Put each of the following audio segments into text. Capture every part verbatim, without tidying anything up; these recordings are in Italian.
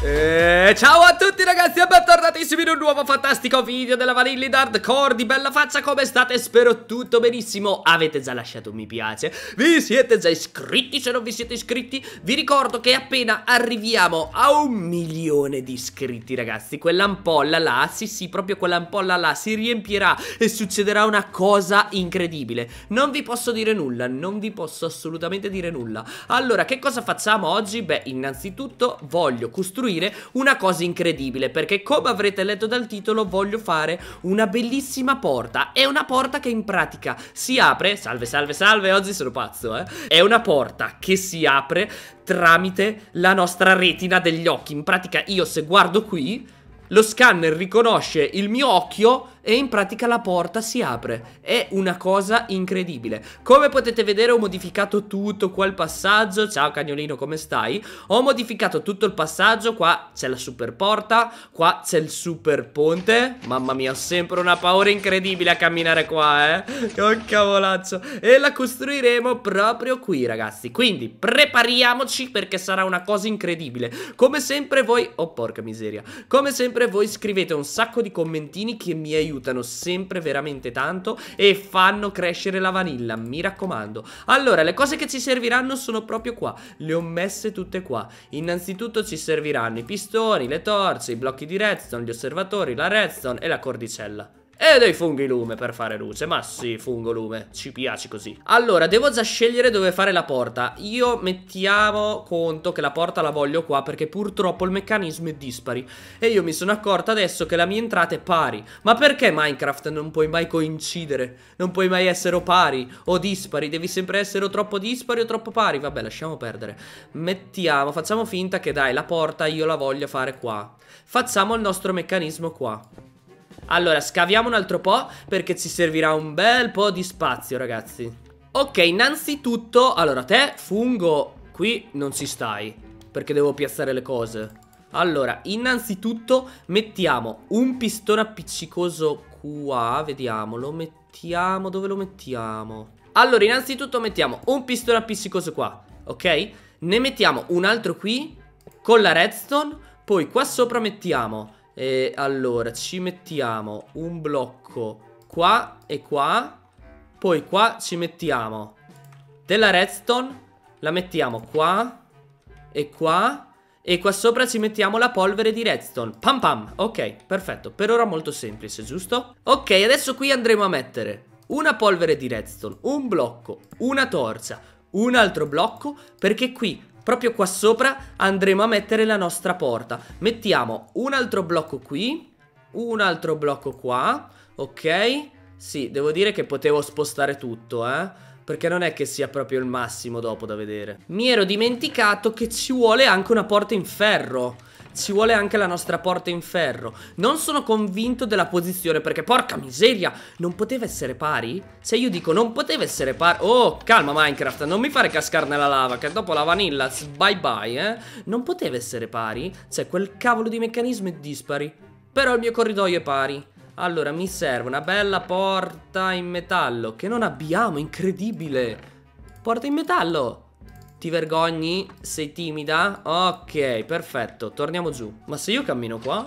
E ciao a tutti ragazzi e bentornatissimi in un nuovo fantastico video della Vanilla in Hardcore di bella faccia. Come state? Spero tutto benissimo. Avete già lasciato un mi piace? Vi siete già iscritti? Se non vi siete iscritti vi ricordo che appena arriviamo a un milione di iscritti ragazzi, quell'ampolla là, sì sì proprio quell'ampolla là si riempirà e succederà una cosa incredibile. Non vi posso dire nulla, non vi posso assolutamente dire nulla. Allora che cosa facciamo oggi? Beh, innanzitutto voglio costruire una cosa incredibile, perché come avrete letto dal titolo voglio fare una bellissima porta. È una porta che in pratica si apre, salve salve salve, oggi sono pazzo eh è una porta che si apre tramite la nostra retina degli occhi. In pratica io se guardo qui, lo scanner riconosce il mio occhio e in pratica la porta si apre. È una cosa incredibile. Come potete vedere ho modificato tutto qua il passaggio. Ciao cagnolino, come stai? Ho modificato tutto il passaggio. Qua c'è la super porta, qua c'è il super ponte. Mamma mia, ho sempre una paura incredibile a camminare qua, eh che cavolaccio. E la costruiremo proprio qui ragazzi. Quindi prepariamoci perché sarà una cosa incredibile. Come sempre voi... oh porca miseria. Come sempre voi scrivete un sacco di commentini che mi aiutano aiutano sempre veramente tanto e fanno crescere la vanilla, mi raccomando. Allora, le cose che ci serviranno sono proprio qua. Le ho messe tutte qua. Innanzitutto ci serviranno i pistoni, le torce, i blocchi di redstone, gli osservatori, la redstone e la cordicella. E dei funghi lume per fare luce. Ma sì, fungo lume, ci piace così. Allora, devo già scegliere dove fare la porta. Io mettiamo conto che la porta la voglio qua, perché purtroppo il meccanismo è dispari. E io mi sono accorta adesso che la mia entrata è pari. Ma perché Minecraft non puoi mai coincidere? Non puoi mai essere o pari o dispari. Devi sempre essere o troppo dispari o troppo pari. Vabbè, lasciamo perdere. Mettiamo, facciamo finta che dai, la porta io la voglio fare qua. Facciamo il nostro meccanismo qua. Allora, scaviamo un altro po' perché ci servirà un bel po' di spazio, ragazzi. Ok, innanzitutto, allora, te, fungo, qui non ci stai, perché devo piazzare le cose. Allora, innanzitutto mettiamo un pistone appiccicoso qua, vediamo, lo mettiamo, dove lo mettiamo? Allora, innanzitutto mettiamo un pistone appiccicoso qua, ok? Ne mettiamo un altro qui, con la redstone, poi qua sopra mettiamo... E allora ci mettiamo un blocco qua e qua. Poi qua ci mettiamo della redstone, la mettiamo qua e qua. E qua sopra ci mettiamo la polvere di redstone. Pam pam, ok, perfetto. Per ora molto semplice, giusto? Ok, adesso qui andremo a mettere una polvere di redstone, un blocco, una torcia, un altro blocco, perché qui proprio qua sopra andremo a mettere la nostra porta. Mettiamo un altro blocco qui, un altro blocco qua, ok? Sì, devo dire che potevo spostare tutto, eh? Perché non è che sia proprio il massimo dopo da vedere. Mi ero dimenticato che ci vuole anche una porta in ferro. Ci vuole anche la nostra porta in ferro. Non sono convinto della posizione, perché porca miseria, non poteva essere pari? Se io dico non poteva essere pari... Oh, calma Minecraft, non mi fare cascare nella lava, che dopo la vanilla, bye bye, eh. Non poteva essere pari? Cioè, quel cavolo di meccanismo è dispari. Però il mio corridoio è pari. Allora, mi serve una bella porta in metallo, che non abbiamo, incredibile. Porta in metallo. Ti vergogni? Sei timida? Ok, perfetto, torniamo giù. Ma se io cammino qua?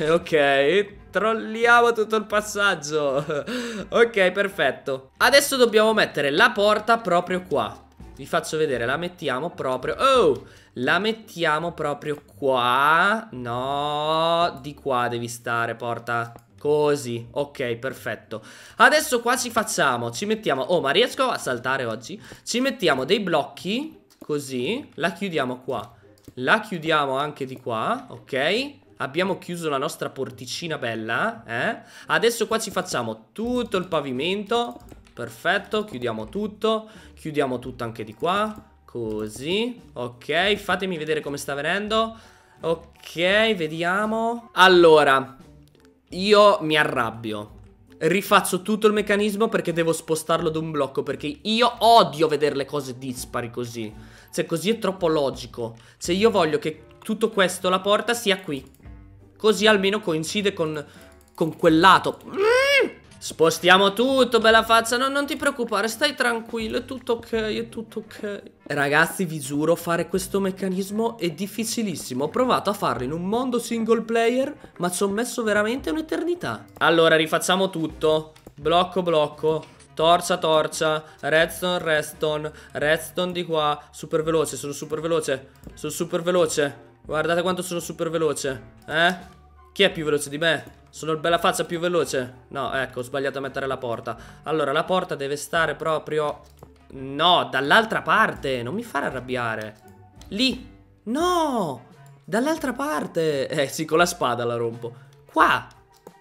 Ok, trolliamo tutto il passaggio. Ok, perfetto. Adesso dobbiamo mettere la porta proprio qua. Vi faccio vedere, la mettiamo proprio... Oh, la mettiamo proprio qua. No, di qua devi stare, porta. Così, ok, perfetto. Adesso qua ci facciamo, ci mettiamo... Oh, ma riesco a saltare oggi? Ci mettiamo dei blocchi... Così, la chiudiamo qua. La chiudiamo anche di qua, ok? Abbiamo chiuso la nostra porticina bella, eh? Adesso qua ci facciamo tutto il pavimento. Perfetto, chiudiamo tutto. Chiudiamo tutto anche di qua. Così, ok, fatemi vedere come sta venendo. Ok, vediamo. Allora, io mi arrabbio. Rifaccio tutto il meccanismo perché devo spostarlo da un blocco, perché io odio vedere le cose dispari così. Cioè così è troppo logico. Cioè io voglio che tutto questo, la porta sia qui, così almeno coincide con, con quel lato. mm! Spostiamo tutto, bella faccia. No, non ti preoccupare, stai tranquillo, è tutto ok, è tutto ok. Ragazzi, vi giuro, fare questo meccanismo è difficilissimo. Ho provato a farlo in un mondo single player, ma ci ho messo veramente un'eternità. Allora, rifacciamo tutto. Blocco, blocco. Torcia, torcia. Redstone, redstone. Redstone di qua. Super veloce, sono super veloce. Sono super veloce. Guardate quanto sono super veloce. Eh? Chi è più veloce di me? Sono il bella faccia più veloce? No, ecco, ho sbagliato a mettere la porta. Allora, la porta deve stare proprio... No, dall'altra parte. Non mi fare arrabbiare. Lì. No, dall'altra parte. Eh sì, con la spada la rompo. Qua.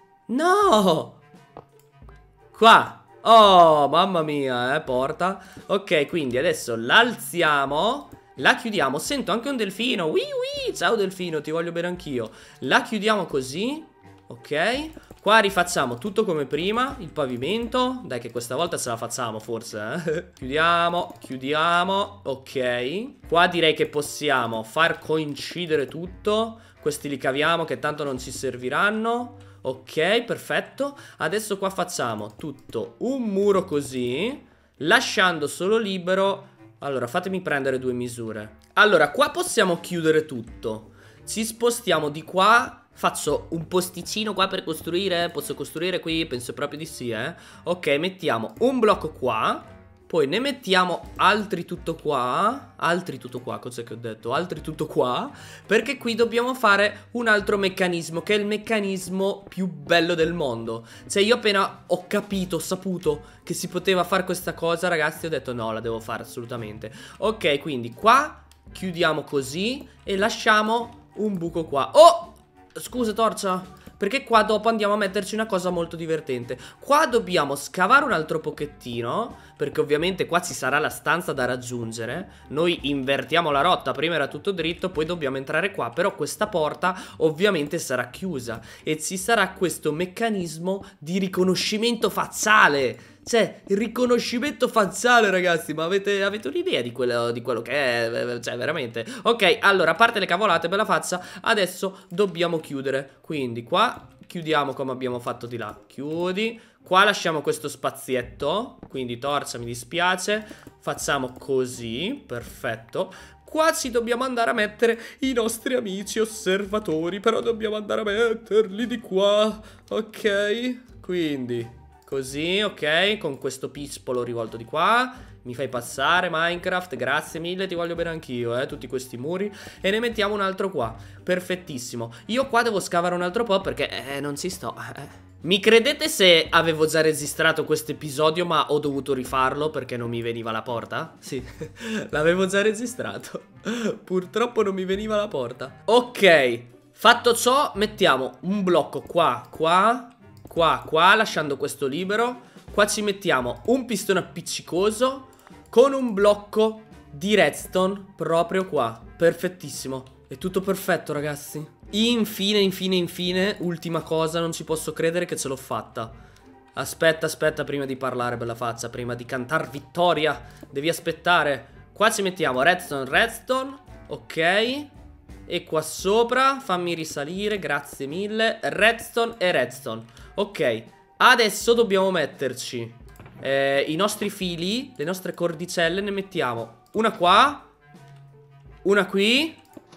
No. Qua. Oh, mamma mia, eh, porta. Ok, quindi adesso l'alziamo. La chiudiamo. Sento anche un delfino. Wii wii. Ciao delfino, ti voglio bene anch'io. La chiudiamo così. Ok, qua rifacciamo tutto come prima. Il pavimento. Dai che questa volta ce la facciamo forse, eh? Chiudiamo, chiudiamo. Ok, qua direi che possiamo far coincidere tutto. Questi li caviamo che tanto non ci serviranno. Ok, perfetto. Adesso qua facciamo tutto un muro così, lasciando solo libero. Allora fatemi prendere due misure. Allora qua possiamo chiudere tutto. Ci spostiamo di qua. Faccio un posticino qua per costruire. Posso costruire qui? Penso proprio di sì, eh. Ok, mettiamo un blocco qua. Poi ne mettiamo altri tutto qua. Altri tutto qua, cos'è che ho detto? Altri tutto qua. Perché qui dobbiamo fare un altro meccanismo, che è il meccanismo più bello del mondo. Cioè io appena ho capito, ho saputo che si poteva fare questa cosa, ragazzi, ho detto no, la devo fare assolutamente. Ok, quindi qua chiudiamo così e lasciamo un buco qua. Oh! Scusa torcia, perché qua dopo andiamo a metterci una cosa molto divertente. Qua dobbiamo scavare un altro pochettino, perché ovviamente qua ci sarà la stanza da raggiungere. Noi invertiamo la rotta, prima era tutto dritto, poi dobbiamo entrare qua. Però questa porta ovviamente sarà chiusa e ci sarà questo meccanismo di riconoscimento facciale. Cioè, il riconoscimento facciale, ragazzi. Ma avete, avete un'idea di quello, di quello che è? Cioè, veramente. Ok, allora, a parte le cavolate, bella faccia, adesso dobbiamo chiudere. Quindi qua chiudiamo come abbiamo fatto di là. Chiudi. Qua lasciamo questo spazietto. Quindi torcia, mi dispiace. Facciamo così, perfetto. Qua ci dobbiamo andare a mettere i nostri amici osservatori. Però dobbiamo andare a metterli di qua. Ok, quindi... così, ok, con questo pispolo rivolto di qua. Mi fai passare Minecraft, grazie mille, ti voglio bene anch'io, eh, tutti questi muri. E ne mettiamo un altro qua, perfettissimo. Io qua devo scavare un altro po' perché eh, non ci sto, eh. Mi credete se avevo già registrato questo episodio ma ho dovuto rifarlo perché non mi veniva la porta? Sì, l'avevo già registrato. Purtroppo non mi veniva la porta. Ok, fatto ciò mettiamo un blocco qua, qua, qua, qua, lasciando questo libero. Qua ci mettiamo un pistone appiccicoso con un blocco di redstone proprio qua. Perfettissimo. È tutto perfetto, ragazzi. Infine, infine, infine, ultima cosa, non ci posso credere che ce l'ho fatta. Aspetta, aspetta, prima di parlare, bella faccia, prima di cantar vittoria, devi aspettare. Qua ci mettiamo redstone, redstone, ok. E qua sopra, fammi risalire, grazie mille, redstone e redstone. Ok, adesso dobbiamo metterci eh, i nostri fili, le nostre cordicelle, ne mettiamo una qua, una qui.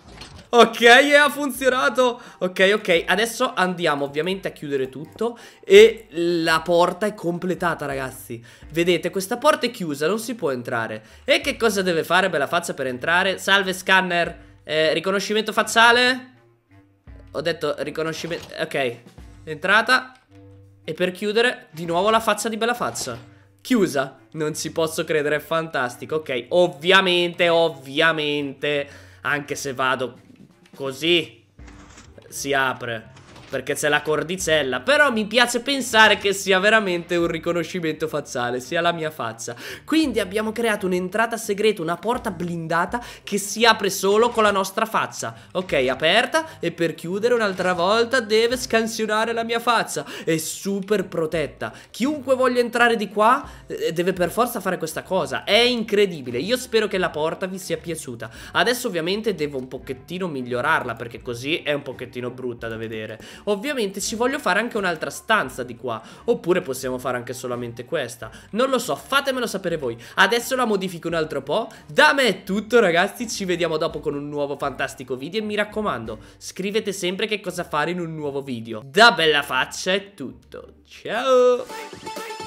Ok, e ha funzionato. Ok, ok, adesso andiamo ovviamente a chiudere tutto. E la porta è completata, ragazzi. Vedete, questa porta è chiusa, non si può entrare. E che cosa deve fare bella faccia per entrare? Salve scanner, eh, riconoscimento facciale. Ho detto riconoscimento, ok, entrata. E per chiudere di nuovo la faccia di bella faccia. Chiusa, non ci posso credere, è fantastico. Ok, ovviamente, ovviamente, anche se vado così si apre perché c'è la cordicella. Però mi piace pensare che sia veramente un riconoscimento facciale, sia la mia faccia. Quindi abbiamo creato un'entrata segreta, una porta blindata che si apre solo con la nostra faccia. Ok, aperta. E per chiudere un'altra volta deve scansionare la mia faccia. È super protetta. Chiunque voglia entrare di qua eh, deve per forza fare questa cosa. È incredibile. Io spero che la porta vi sia piaciuta. Adesso ovviamente devo un pochettino migliorarla perché così è un pochettino brutta da vedere. ovviamente ci voglio fare anche un'altra stanza di qua. Oppure possiamo fare anche solamente questa. Non lo so, fatemelo sapere voi. Adesso la modifico un altro po'. Da me è tutto, ragazzi, ci vediamo dopo con un nuovo fantastico video. E mi raccomando, scrivete sempre che cosa fare in un nuovo video. Da Bella Faccia è tutto. Ciao!